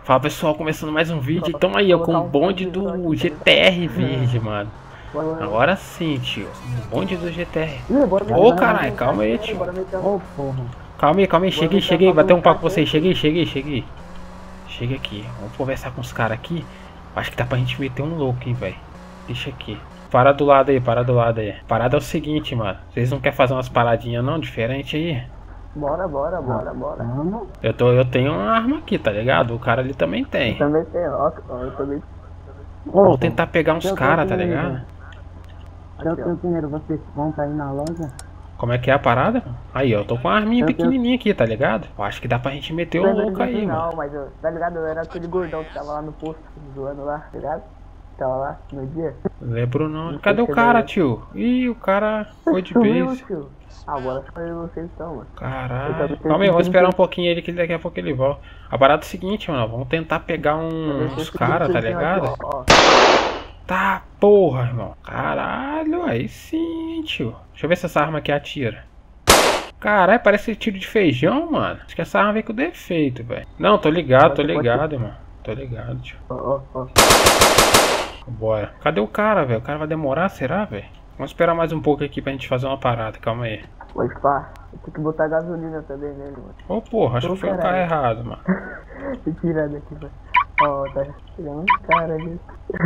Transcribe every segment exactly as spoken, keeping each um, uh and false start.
Fala pessoal, começando mais um vídeo. Então aí, eu com o bonde do G T R verde, mano. Agora sim, tio. O bonde do G T R. Ô, caralho, calma aí, tio. Calma aí, calma aí. Cheguei, cheguei. Bater um papo com vocês. Cheguei, cheguei, cheguei. Chega aqui. Vamos conversar com os caras aqui. Acho que dá pra gente meter um louco, hein, velho. Deixa aqui. Para do lado aí, para do lado aí. Parada é o seguinte, mano. Vocês não querem fazer umas paradinhas não, diferente aí? Bora, bora, bora, bora. Eu, tô, eu tenho uma arma aqui, tá ligado? O cara ali também tem. Eu também tenho, ó, eu também. Vou tentar pegar uns caras, tá ligado? Eu tenho dinheiro, vocês vão pra ir na loja? Como é que é a parada? Aí, ó, eu tô com uma arminha pequenininha aqui, tá ligado? Eu acho que dá pra gente meter um louco aí, mano. Não, mas eu, tá ligado? Eu era aquele gordão que tava lá no posto, zoando lá, tá ligado? Tava lá no dia. Lembro não. Cadê o cara, tio? Ih, o cara foi de base. Agora foi vocês então, mano. Caralho. Calma aí, vamos esperar um pouquinho ele que daqui a pouco ele volta. A parada é o seguinte, mano. Vamos tentar pegar um, uns caras, tá ligado? Tá, porra, irmão. Caralho, aí sim, tio. Deixa eu ver se essa arma aqui atira. Caralho, parece tiro de feijão, mano. Acho que essa arma veio com defeito, velho. Não, tô ligado, tô ligado, irmão. Tô ligado, tio. Bora. Cadê o cara, velho? O cara vai demorar, será, velho? Vamos esperar mais um pouco aqui pra gente fazer uma parada, calma aí. Pode pá, eu tenho que botar gasolina também nele, mano. Ô, oh, porra, acho Ô, que foi caralho. um cara errado, mano. Deixa eu tirar daqui, velho. Ó, oh, tá tirando um cara ali.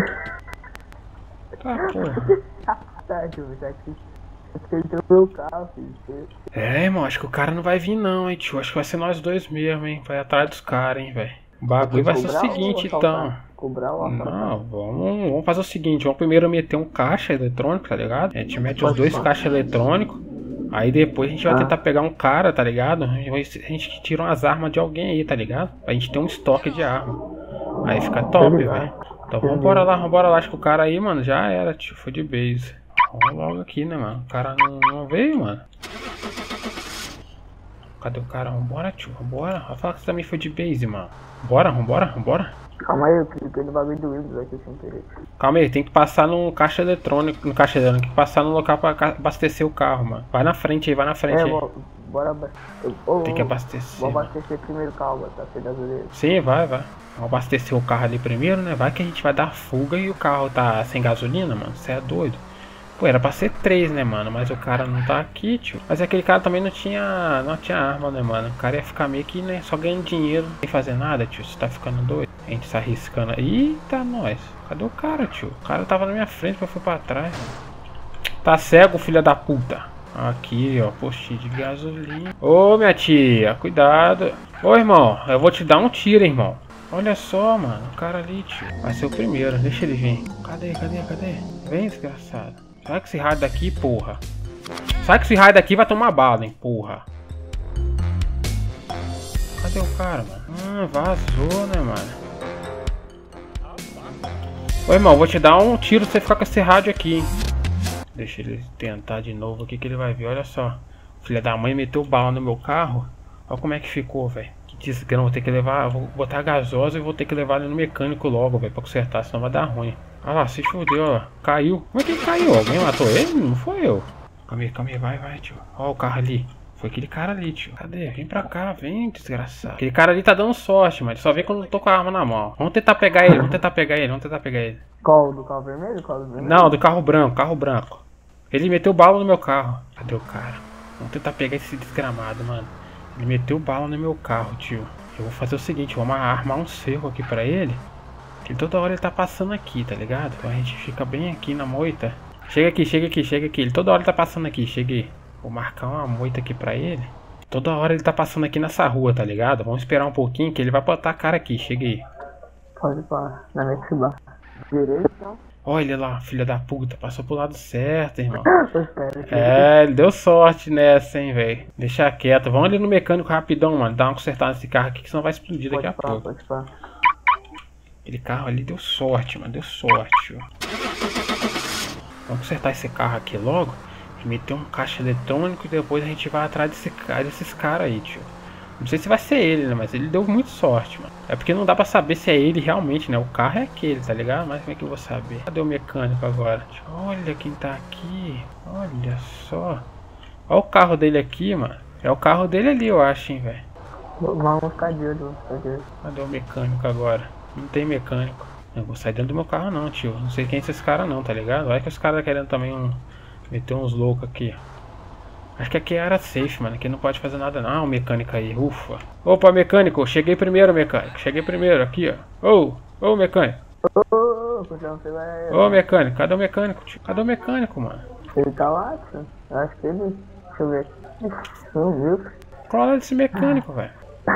Tá, porra. Tá, tio, tá aqui. Você entrou no carro, filho. É, irmão, acho que o cara não vai vir não, hein, tio. Acho que vai ser nós dois mesmo, hein. Vai atrás dos caras, hein, velho. O bagulho vai ser o seguinte, então. Cobrar ou Não, vamos, vamos fazer o seguinte, vamos primeiro meter um caixa eletrônico, tá ligado? A gente mete os dois caixas eletrônicos. Aí depois a gente vai tentar pegar um cara, tá ligado? A gente tira umas armas de alguém aí, tá ligado? Pra gente ter um estoque de arma. Aí fica top, velho. Então vambora lá, vambora lá. Acho que o cara aí, mano, já era, tio. Foi de base. Vamos logo aqui, né, mano? O cara não, não veio, mano. Cadê o cara? Vambora, tio, vambora. Vai falar que você também foi de base, mano. Bora, vambora, vambora. Calma aí, eu cliquei no bagulho do Windows aqui sem querer. Calma aí, tem que passar no caixa eletrônico, no caixa eletrônico, tem que passar no local pra abastecer o carro, mano. Vai na frente aí, vai na frente é, aí. Bora, bora eu, oh, tem que abastecer. Vou abastecer mano. primeiro o carro, tá sem gasolina. Sim, vai, vai. Vamos abastecer o carro ali primeiro, né? Vai que a gente vai dar fuga e o carro tá sem gasolina, mano. Você é doido. Pô, era pra ser três, né, mano? Mas o cara não tá aqui, tio. Mas aquele cara também não tinha, não tinha arma, né, mano? O cara ia ficar meio que, né, só ganhando dinheiro, sem fazer nada, tio. Você tá ficando doido? A gente tá arriscando. Eita, nós. Cadê o cara, tio? O cara tava na minha frente, mas foi pra trás. Mano. Tá cego, filha da puta. Aqui, ó, postinho de gasolina. Ô, minha tia, cuidado. Ô, irmão, eu vou te dar um tiro, irmão. Olha só, mano. O cara ali, tio. Vai ser o primeiro. Deixa ele vir. Cadê, cadê, cadê? Vem, desgraçado. Sai com esse raio daqui, porra. Sai com esse raio daqui, vai tomar bala, hein, porra. Cadê o cara, mano? Ah, vazou, né, mano? Ô, irmão, vou te dar um tiro pra você ficar com esse rádio aqui, hein? Deixa ele tentar de novo aqui que ele vai ver. Olha só. Filha da mãe meteu bala no meu carro. Olha como é que ficou, velho. Que desgrama. Vou ter que levar... Vou botar gasosa e vou ter que levar ele no mecânico logo, velho. Pra consertar, senão vai dar ruim. Olha lá, se fudeu, ó. Caiu. Como é que ele caiu? Alguém matou ele? Não foi eu. Calma aí, calma aí. Vai, vai, tio. Olha o carro ali. Foi aquele cara ali, tio. Cadê? Vem pra cá, vem, desgraçado. Aquele cara ali tá dando sorte, mas só vê quando eu tô com a arma na mão. Vamos tentar pegar ele, vamos tentar pegar ele, vamos tentar pegar ele. Qual? Do carro vermelho? Qual do vermelho? Não, do carro branco, carro branco. Ele meteu bala no meu carro. Cadê o cara? Vamos tentar pegar esse desgramado, mano. Ele meteu bala no meu carro, tio. Eu vou fazer o seguinte, vamos armar um cerco aqui pra ele. Que toda hora ele tá passando aqui, tá ligado? Então a gente fica bem aqui na moita. Chega aqui, chega aqui, chega aqui. Ele toda hora ele tá passando aqui, chega aí. Vou marcar uma moita aqui pra ele. Toda hora ele tá passando aqui nessa rua, tá ligado? Vamos esperar um pouquinho que ele vai botar a cara aqui, chega aí. Pode parar, na minha direita. Olha lá, filha da puta, passou pro lado certo, irmão. É, ele deu sorte nessa, hein, velho. Deixa quieto, vamos ali no mecânico rapidão, mano. Dá uma consertada nesse carro aqui que senão vai explodir daqui a pouco. Pode parar. Aquele carro ali deu sorte, mano, deu sorte, ó. Vamos consertar esse carro aqui logo. E meter um caixa eletrônico e depois a gente vai atrás desse, desses caras aí, tio. Não sei se vai ser ele, né? Mas ele deu muito sorte, mano. É porque não dá pra saber se é ele realmente, né? O carro é aquele, tá ligado? Mas como é que eu vou saber? Cadê o mecânico agora? Olha quem tá aqui. Olha só. Olha o carro dele aqui, mano. É o carro dele ali, eu acho, hein, velho. Vamos ficar de olho, vamos ficar de olho. Cadê o mecânico agora? Não tem mecânico. Eu vou sair dentro do meu carro não, tio. Não sei quem é esses caras não, tá ligado? Olha que os caras querendo também um... meter uns loucos aqui. Acho que aqui é área safe, mano. Aqui não pode fazer nada não. Ah, o mecânico aí, ufa. Opa, mecânico. Cheguei primeiro, mecânico. Cheguei primeiro, aqui, ó. Ô, ô, mecânico. Ô, ô, ô, você vai... Ô, mecânico. Cadê o mecânico, tio? Cadê o mecânico, mano? Ele tá lá, tio. Eu acho que ele... Deixa eu ver. Não viu? Qual é desse mecânico, velho?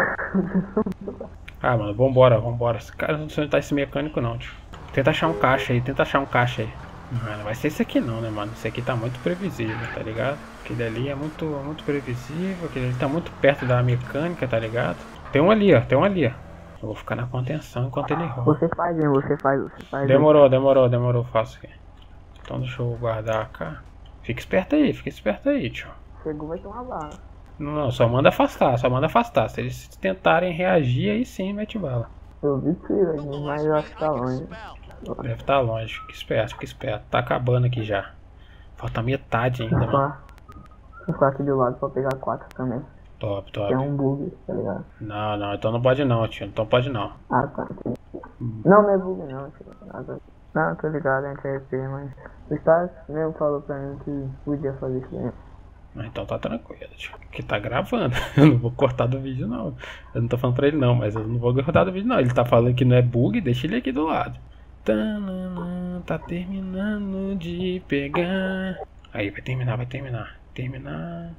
Ah, mano, vambora, vambora. Esse cara não sei onde tá esse mecânico não, tio. Tenta achar um caixa aí, tenta achar um caixa aí. Mano, vai ser esse aqui não, né, mano? Esse aqui tá muito previsível, tá ligado? Aquele ali é muito, muito previsível. Aquele ali tá muito perto da mecânica, tá ligado? Tem um ali, ó. Tem um ali, ó. Eu vou ficar na contenção enquanto ele rola. Você faz, hein? Você faz, você faz. Demorou, demorou, demorou. Faço aqui. Então deixa eu guardar cá. Fica esperto aí, fica esperto aí, tio. Chegou, vai tomar bala. Não, não, só manda afastar, só manda afastar. Se eles tentarem reagir, aí sim mete bala. Eu vi tiro aí, mas eu acho que tá longe. Deve estar longe, fica esperto, fica esperto. Tá acabando aqui já. Falta metade ainda, mano. Vou ficar aqui do lado pra pegar quatro também. Top, top. Tem um bug, tá ligado? Não, não, então não pode não, tio. Então pode não. Ah, tá. Hum. Não, não é bug não, tio. Nada. Não, tô ligado, a gente é R P, mas... O Stas mesmo falou pra mim que podia fazer isso aí. Então tá tranquilo, tio. Que tá gravando. Eu não vou cortar do vídeo não. Eu não tô falando pra ele não, mas eu não vou cortar do vídeo não. Ele tá falando que não é bug, deixa ele aqui do lado. Tá terminando de pegar. Aí, vai terminar, vai terminar. Terminar.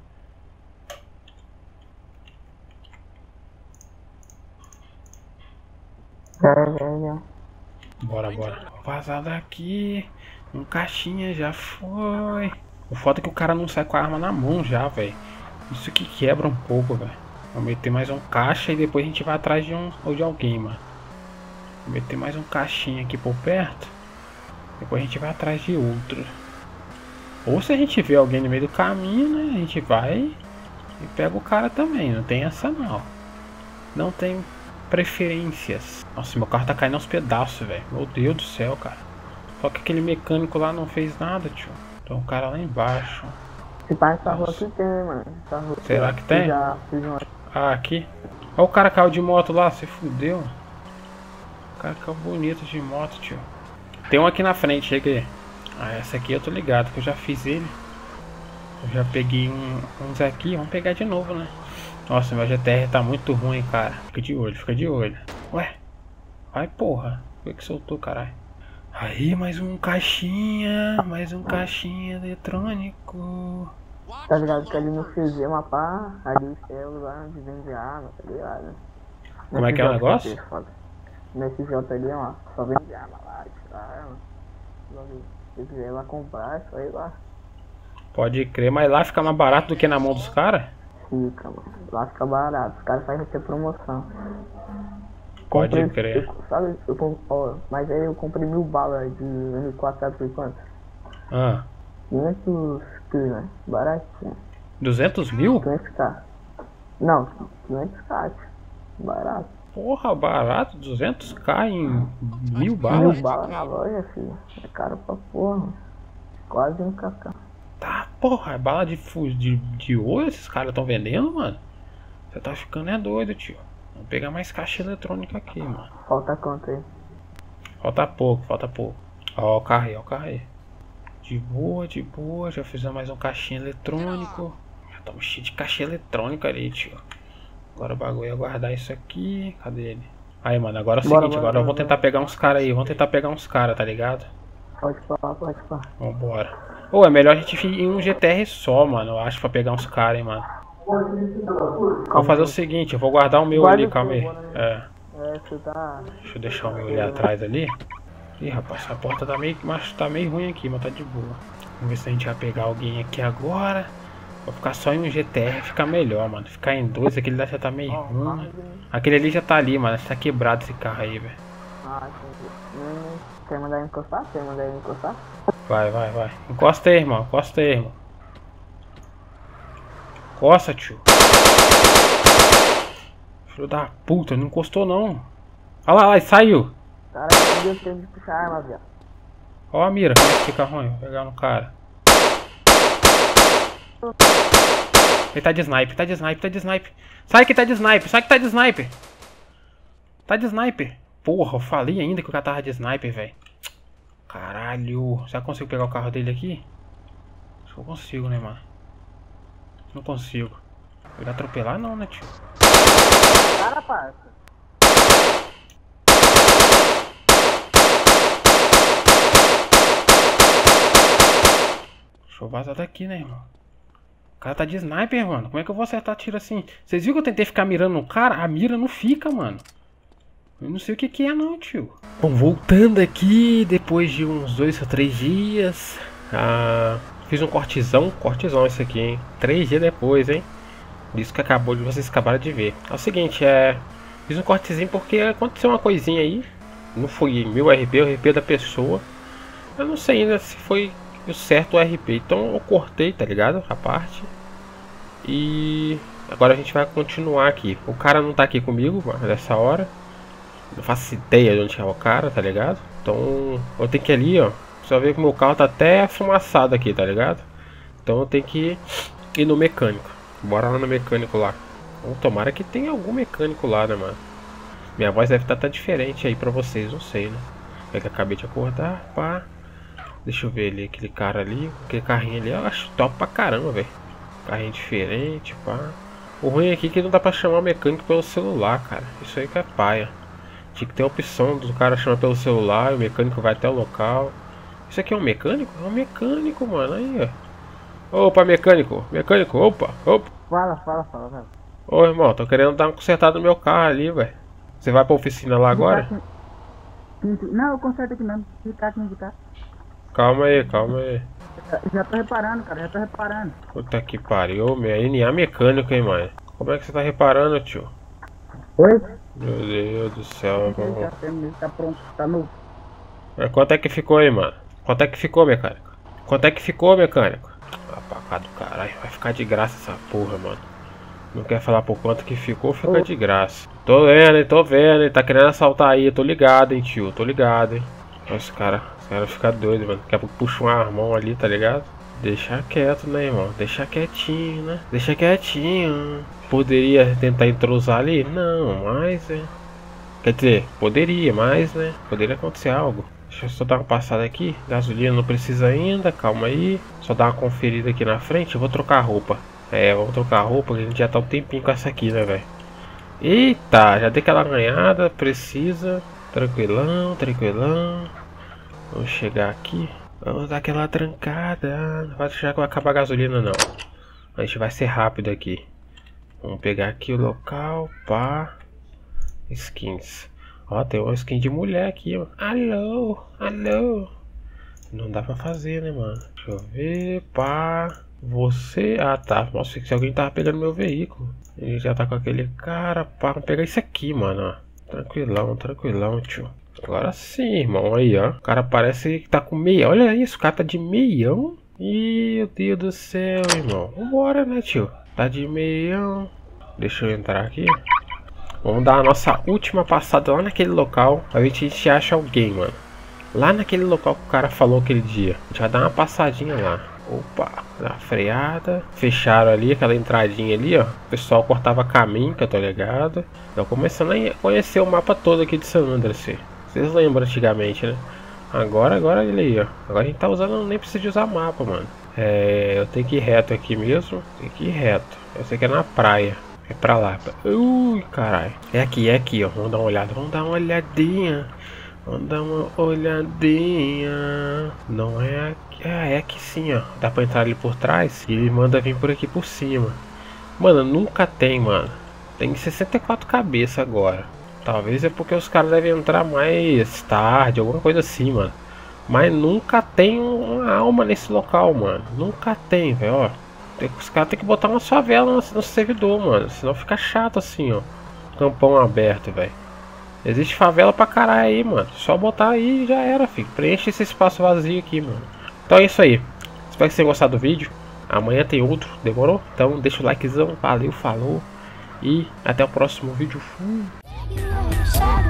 Já, já, já. Bora, bora. Vazar daqui. Um caixinha já foi. O foda é que o cara não sai com a arma na mão já, velho. Isso que quebra um pouco, velho. Vou meter mais um caixa e depois a gente vai atrás de um ou de alguém, mano. Vou meter mais um caixinha aqui por perto. Depois a gente vai atrás de outro. Ou se a gente vê alguém no meio do caminho, né? A gente vai e pega o cara também. Não tem essa não. Não tem preferências. Nossa, meu carro tá caindo aos pedaços, velho. Meu Deus do céu, cara. Só que aquele mecânico lá não fez nada, tio. Tem um cara lá embaixo. Se passa essa rua aqui tem, mano. Essa rua aqui, será que tem? Já fiz uma... Ah, aqui. Olha o cara caiu de moto lá, se fudeu. O cara caiu bonito de moto, tio. Tem um aqui na frente, chega aí. Ah, essa aqui eu tô ligado, que eu já fiz ele. Eu já peguei um, uns aqui, vamos pegar de novo, né? Nossa, meu G T R tá muito ruim, cara. Fica de olho, fica de olho. Ué? Ai, porra. Por que soltou, caralho? Aí, mais um caixinha. Mais um caixinha eletrônico. Tá ligado que ali no C Z, uma pá, ali o céu lá de vender arma, tá ligado? Como é que é o negócio? Nesse J ali, ó, só vende arma lá, tirar arma. Se quiser lá comprar, é só ir lá. Pode crer, mas lá fica mais barato do que na mão dos caras? Fica, mano. Lá fica barato, os caras fazem até promoção. Pode comprei, crer. Eu, sabe, eu comprei, ó, mas aí eu comprei mil balas de M quatro, sabe por quanto? Ah. quinhentos quilos, né? Baratinho. duzentos mil? quinhentos k. Não, quinhentos k, barato. Porra, barato, duzentos k em mil balas? Mil balas na loja, filho. É caro pra porra. Quase um kk. Tá, porra, é bala de, de, de ouro esses caras estão vendendo, mano? Você tá ficando é doido, tio. Vamos pegar mais caixa eletrônica aqui, mano. Falta quanto aí? Falta pouco, falta pouco. Ó o carro aí, ó o carro aí. De boa, de boa. Já fizemos mais um caixinha eletrônico. Já estamos cheio de caixa eletrônica ali, tio. Agora o bagulho é guardar isso aqui. Cadê ele? Aí, mano, agora é o Bora, seguinte. bora, Agora eu vou bora, tentar pegar uns caras aí. Vamos tentar pegar uns caras, tá ligado? Pode falar, pode falar. Vambora. Ou é melhor a gente ir em um G T R só, mano. Eu acho, pra pegar uns caras, hein, mano. Vou fazer o seguinte, eu vou guardar o meu Guarda ali, o calma aí. seu, bora, É. É, você tá... Deixa eu deixar o meu ali atrás ali. Ih, rapaz, essa porta tá meio, mas tá meio ruim aqui, mas tá de boa. Vamos ver se a gente vai pegar alguém aqui agora. Vou ficar só em um G T R, fica melhor, mano. Ficar em dois, aquele lá já tá meio ruim. Aquele ali já tá ali, mano. Tá quebrado esse carro aí, velho. Ah, entendi. Hum, quer mandar ele encostar? Quer mandar ele encostar? Vai, vai, vai. Encosta aí, irmão. Encosta aí, irmão. Encosta, tio. Filho da puta, não encostou não. Olha lá, lá, saiu. Cara, não deu tempo de puxar a arma, viado. Ó a mira, como é que fica ruim? Vou pegar no cara. Ele tá de sniper, tá de sniper, tá de sniper. Sai que tá de sniper, sai que tá de sniper. Tá de sniper. Porra, eu falei ainda que o cara tava de sniper, velho. Caralho. Será que eu consigo pegar o carro dele aqui? Acho que eu consigo, né, mano? Não consigo. Ele atropelar não, né, tio? Para, parça. Deixa eu vazar daqui, né, irmão? O cara tá de sniper, mano. Como é que eu vou acertar tiro assim? Vocês viram que eu tentei ficar mirando no cara? A mira não fica, mano. Eu não sei o que que é não, tio. Bom, voltando aqui, depois de uns dois ou três dias. Ah, fiz um cortezão. Cortezão esse aqui, hein? Três dias depois, hein? Isso que acabou de vocês acabaram de ver. É o seguinte, é... Fiz um cortezinho porque aconteceu uma coisinha aí. Não foi meu R P, o R P da pessoa. Eu não sei ainda se foi o certo o R P. Então eu cortei, tá ligado? A parte. E... agora a gente vai continuar aqui. O cara não tá aqui comigo nessa hora. Não faço ideia de onde é o cara, tá ligado? Então eu tenho que ir ali, ó. Só ver que o meu carro tá até fumaçado aqui, tá ligado? Então eu tenho que ir no mecânico. Bora lá no mecânico lá. Ou tomara que tenha algum mecânico lá, né, mano? Minha voz deve estar tá, tá diferente aí pra vocês, não sei, né? É que eu acabei de acordar, pá. Deixa eu ver ali, aquele cara ali. Aquele carrinho ali, eu acho top pra caramba, velho. Carrinho diferente, pá. O ruim aqui é que não dá pra chamar o mecânico pelo celular, cara. Isso aí que é paia. Tinha que ter a opção do cara chamar pelo celular, o mecânico vai até o local. Isso aqui é um mecânico? É um mecânico, mano. Aí, ó. Opa, mecânico. Mecânico, opa, opa. Fala, fala, fala, velho. Ô, irmão, tô querendo dar uma consertada no meu carro ali, velho. Você vai pra oficina lá agora? Não, eu conserto aqui mesmo. Ficar aqui no carro. Calma aí, calma aí. Já, já tô reparando, cara, já tô reparando. Puta que pariu, meu. N A mecânico, hein, mano. Como é que você tá reparando, tio? Oi? Meu Deus do céu, Ele mano. tá, ele tá pronto, tá novo. Mas quanto é que ficou aí, mano? Quanto é que ficou, mecânico? Quanto é que ficou, mecânico? Ah, pra cá do caralho. Vai ficar de graça essa porra, mano. Não quer falar por quanto que ficou, fica Ô. de graça. Tô vendo, hein, tô vendo, hein. Tá querendo assaltar aí, tô ligado, hein, tio. Tô ligado, hein. Esse cara, esse cara fica doido, mano. Daqui a pouco puxa um armão ali, tá ligado? Deixa quieto, né, irmão? Deixa quietinho, né? Deixa quietinho. Poderia tentar entrosar ali? Não, mas, é... Quer dizer, poderia, mas, né? Poderia acontecer algo. Deixa eu só dar uma passada aqui. Gasolina não precisa ainda, calma aí. Só dar uma conferida aqui na frente. Eu vou trocar a roupa. É, vamos trocar a roupa, que a gente já tá um tempinho com essa aqui, né, velho? Eita, já dei aquela ganhada, precisa. Tranquilão, tranquilão. Vamos chegar aqui. Vamos dar aquela trancada. Não vai deixar que vai acabar a gasolina, não. A gente vai ser rápido aqui. Vamos pegar aqui o local, pá. Skins. Ó, tem uma skin de mulher aqui, ó. Alô, alô. Não dá pra fazer, né, mano? Deixa eu ver, pá. Você... Ah, tá. Nossa, se alguém tava pegando meu veículo. Ele já tá com aquele cara, pá. Vamos pegar isso aqui, mano, ó. Tranquilão, tranquilão, tio. Agora sim, irmão. Aí, ó. O cara parece que tá com meião. Olha isso, o cara tá de meião. Ih, meu Deus do céu, irmão. Vambora, né, tio? Tá de meião. Deixa eu entrar aqui. Vamos dar a nossa última passada lá naquele local. Pra ver se a gente acha alguém, mano. Lá naquele local que o cara falou aquele dia. A gente vai dar uma passadinha lá. Opa, dá uma freada. Fecharam ali, aquela entradinha ali, ó. O pessoal cortava caminho, que eu tô ligado. Tô começando a conhecer o mapa todo aqui de San Andreas. Vocês lembram antigamente, né? Agora, agora ele aí, ó. Agora a gente tá usando, nem precisa de usar mapa, mano. É, eu tenho que ir reto aqui mesmo. Tem que ir reto. Eu sei que é na praia. É pra lá. Ui, caralho. É aqui, é aqui, ó. Vamos dar uma olhada. Vamos dar uma olhadinha. Vamos dar uma olhadinha. Não é aqui. Ah, é aqui sim, ó. Dá pra entrar ali por trás. E ele manda vir por aqui por cima. Mano, nunca tem, mano. Tem sessenta e quatro cabeças agora. Talvez é porque os caras devem entrar mais tarde, alguma coisa assim, mano. Mas nunca tem uma alma nesse local, mano. Nunca tem, velho, ó. Tem, os caras tem que botar uma favela no, no servidor, mano. Senão fica chato assim, ó. Campão aberto, velho. Existe favela pra caralho aí, mano. Só botar aí e já era, filho. Preenche esse espaço vazio aqui, mano. Então é isso aí. Espero que vocês tenham gostado do vídeo. Amanhã tem outro, demorou? Então deixa o likezão. Valeu, falou. E até o próximo vídeo. Fui.